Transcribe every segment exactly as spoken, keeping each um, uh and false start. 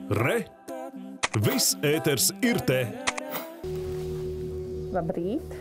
Re! Viss ēters ir te! Labrīt!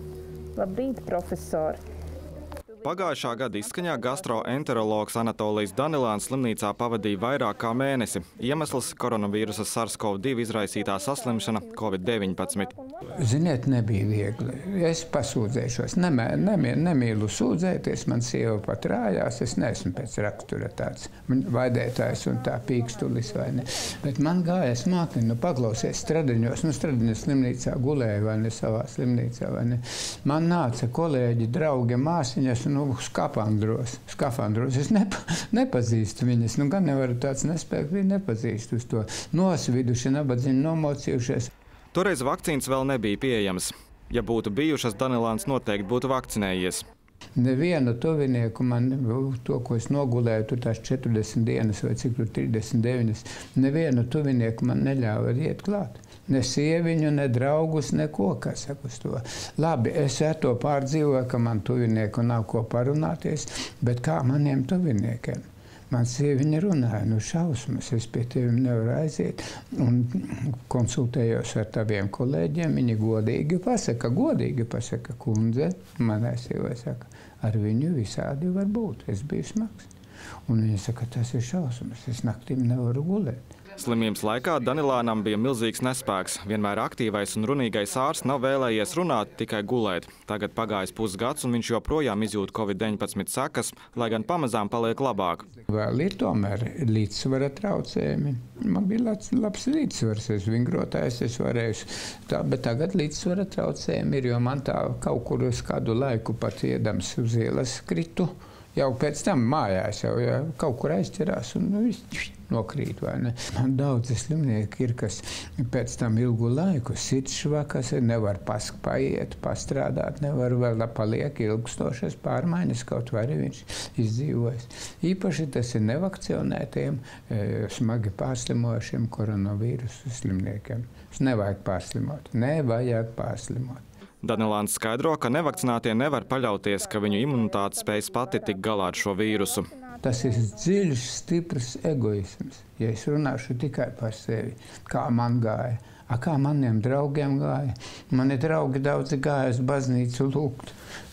Labrīt, profesori! Pagājušā gada izskaņā gastroenterologs Anatolijs Danilāns slimnīcā pavadīja vairāk kā mēnesi. Iemesls – koronavīrusa SARS CoV divi izraisītā saslimšana Covid deviņpadsmit. Ziniet, nebija viegli. Es pasūdzēšos. Nemē, nemē, nemīlu sūdzēties. Man sieva pat rājās. Es neesmu pēc rakstura tāds vaidētājs un tā pīkstulis vai ne. Bet man gājas mākni, nu paklausies Stradiņos. Nu, Stradiņos slimnīcā gulēja vai ne savā slimnīcā vai ne. Man nāca kolēģi, draugi, māsiņas, nu, skafandros. skafandros. Es nepa, nepazīstu viņas. Nu, gan nevaru tāds nespēku, viņi nepazīstu uz to. Nosviduši, nabadzīgi, nomocījušies. Toreiz vakcīnas vēl nebija pieejamas. Ja būtu bijušas, Danilāns noteikti būtu vakcinējies. Nevienu tuvinieku man, to, ko es nogulēju, tur tās četrdesmit dienas vai cik tur trīsdesmit deviņas, nevienu tuvinieku man neļāva iet klāt. Ne sieviņu, ne draugus, neko, kā saka uz to. Labi, es ar to pārdzīvoju, ka man tuvinieku nav ko parunāties, bet kā maniem tuviniekiem? Man sieviņa runāja, nu šausmas, es pie tevim nevaru aiziet. Un konsultējos ar taviem kolēģiem, viņi godīgi pasaka, godīgi pasaka, kundze, manai sievai saka, ar viņu visādi var būt, es biju smags. Un viņa saka, tas ir šausmas, es naktīm nevaru gulēt. Slimības laikā Danilānam bija milzīgs nespēks. Vienmēr aktīvais un runīgais ārsts nav vēlējies runāt, tikai gulēt. Tagad pagājis pusgads, un viņš joprojām izjūt Covid deviņpadsmit sekas, lai gan pamazām paliek labāk. Vēl ir tomēr līdzsvara traucējumi. Man bija labs, labs līdzsvars, es vingrotājs, es varēju tā, bet tagad līdzsvara traucējumi ir, jo man tā kaut kur uz kādu laiku pat iedams uz ielas kritu. Jau pēc tam mājās jau ja, kaut kur aizķerās un nu, viss nokrīt, vai ne? Man daudzi slimnieki ir, kas pēc tam ilgu laiku sit švakas, nevar pask paiet, pastrādāt, nevar vēl paliek ilgstošas pārmaiņas, kaut vai arī viņš izdzīvojas. Īpaši tas ir nevakcionētiem, smagi pārslimojušiem koronavīrusu slimniekiem. Nevajag pārslimot, nevajag pārslimot. Danilāns skaidro, ka nevakcinātie nevar paļauties, ka viņu imunitāte spējas pati tikt galā ar šo vīrusu. Tas ir dziļš, stiprs egoisms. Ja es runāšu tikai par sevi, kā man gāja, a kā maniem draugiem gāja. Mani draugi daudzi gāja uz baznīcu lūgt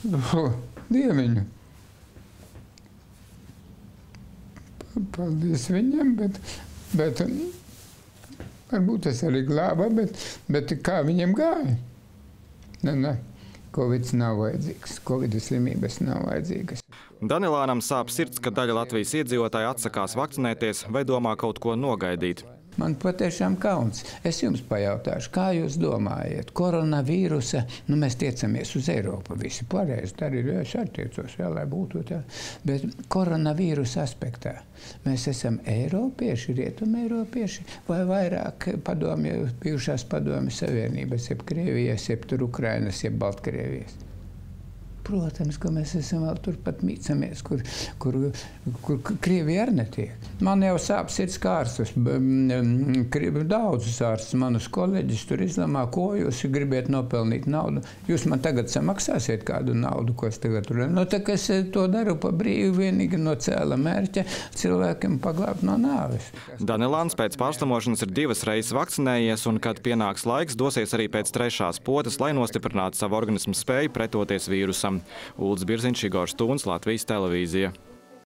Dieviņu. Paldies viņam, bet, bet varbūt tas arī glāba, bet, bet kā viņam gāja? Ne, ne. Covid nav vajadzīgs. Covid slimības nav vajadzīgas. Danilānam sāp sirds, ka daļa Latvijas iedzīvotāji atsakās vakcinēties vai domā kaut ko nogaidīt. Man patiešām kauns. Es jums pajautāšu, kā jūs domājat? Koronavīrusa, nu mēs tiecamies uz Eiropu, visi pareizi, tā arī es arī tiecos, jā, lai būtu tā. Bet koronavīrusa aspektā mēs esam eiropieši, rietumi eiropieši, vai vairāk padomju, bijušās padomju savienības, jeb Krievijas, jeb tur Ukrainas, jeb Baltkrievijas? Protams, ka mēs esam vēl turpat mīcamies, kur, kur, kur Krievija arī netiek. Man jau sāp sirds kā ārstus. Daudzus ārstus manus kolēģis tur izlemā, ko jūs gribiet nopelnīt naudu. Jūs man tagad samaksāsiet kādu naudu, ko es tagad tur. Nu, tā kā es to daru pa brīvu vienīgi no cēla mērķa cilvēkiem paglābt no nāves. Danilāns pēc pārslimošanas ir divas reizes vakcinējies, un kad pienāks laiks, dosies arī pēc trešās potes, lai nostiprinātu savu organismu spēju pretoties vīrusam. Uldis Birziņš, Igors Tūns, Latvijas televīzija.